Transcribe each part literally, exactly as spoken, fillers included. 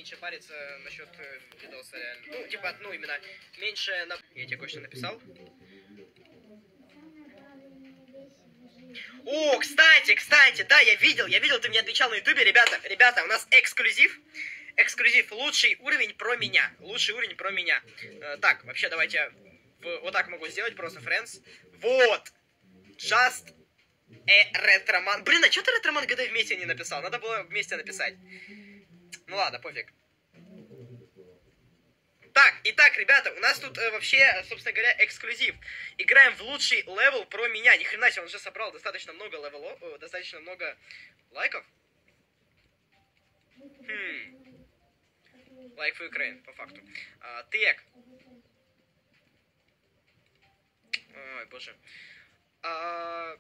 меньше париться насчет э, видоса, реально. Ну, типа, ну, именно, меньше... На... Я тебе кое-что написал. О, кстати, кстати, да, я видел, я видел, ты мне отвечал на ютубе. Ребята, ребята, у нас эксклюзив. Эксклюзив, лучший уровень про меня. Лучший уровень про меня. Э, так, вообще, давайте в, вот так могу сделать, просто friends. Вот. Just a Retroman. Блин, а что ты Retroman ГД вместе не написал? Надо было вместе написать. Ну ладно, пофиг. Так, итак, ребята, у нас тут э, вообще, собственно говоря, эксклюзив. Играем в лучший левел про меня. Ни хрена себе, он уже собрал достаточно много левелов, э, достаточно много лайков. Хм. Лайк for Ukraine, по факту. А, тег. Ой, боже. А...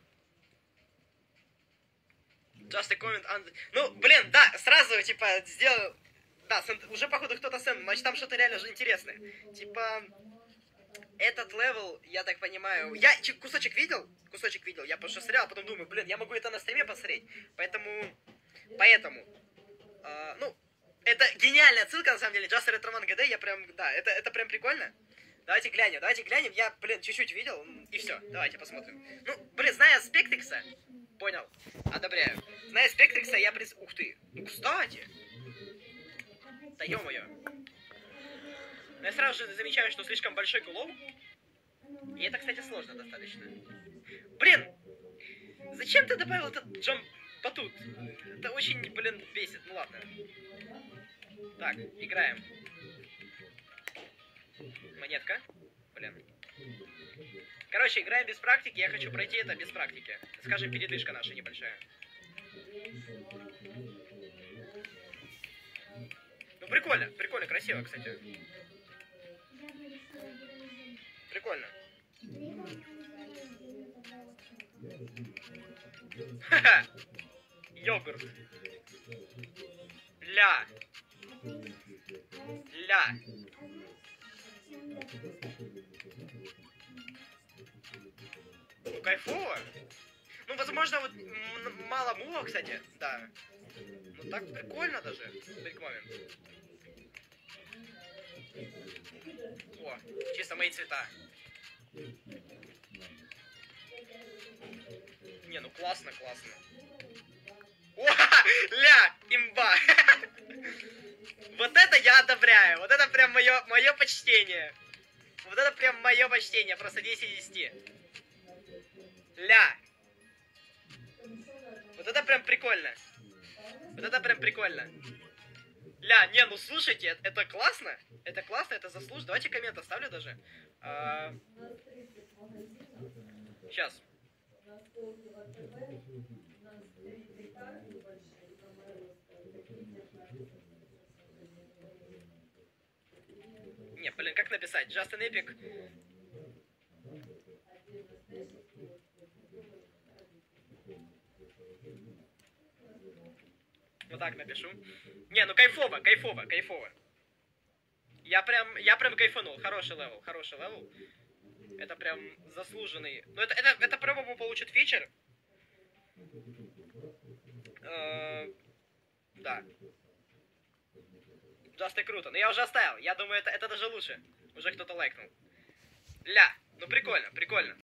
Just a comment under... Ну, блин, да, сразу, типа, сделал... Да, уже, походу, кто-то сэм, значит, там что-то реально же интересное. Типа, этот левел, я так понимаю... Я кусочек видел, кусочек видел, я просто смотрел, а потом думаю, блин, я могу это на стриме посмотреть. Поэтому, поэтому, э, ну, это гениальная отсылка, на самом деле, Just a Retroman ГД, я прям, да, это, это прям прикольно. Давайте глянем, давайте глянем, я, блин, чуть-чуть видел, и все, давайте посмотрим. Ну, блин, зная Спектрикса, понял, одобряю. Зная Спектрикса, я приз... Ух ты, ну, кстати... Да ё-моё. Но я сразу же замечаю, что слишком большой кулон. И это, кстати, сложно достаточно. Блин! Зачем ты добавил этот джамп батут? Это очень, блин, бесит. Ну ладно. Так, играем. Монетка. Блин. Короче, играем без практики. Я хочу пройти это без практики. Скажем, передышка наша небольшая. Ну, прикольно, прикольно, красиво, кстати. Прикольно. Ха-ха. Йогурт. Ля. Ля. Ну, кайфово. Ну, возможно, вот мало мува, кстати, да. Ну, так прикольно даже. Прикольно. О, чисто мои цвета. Не, ну классно, классно. О, ля, имба. Вот это я одобряю. Вот это прям мое, мое почтение. Вот это прям мое почтение. Просто десять из десяти. Ля. Вот это прям прикольно. Вот это прям прикольно. Ля, не, ну слушайте, это классно. Это классно, это заслуженно. Давайте коммент оставлю даже. А... Сейчас. Не, блин, как написать? Just an Epic. Вот так напишу. Не, ну кайфово, кайфово, кайфово. Я прям, я прям кайфанул. Хороший левел, хороший левел. Это прям заслуженный. Ну это, это, это по-моему получит фичер. Э, да. Just круто. Но я уже оставил. Я думаю, это, это даже лучше. Уже кто-то лайкнул. Ля, ну прикольно, прикольно.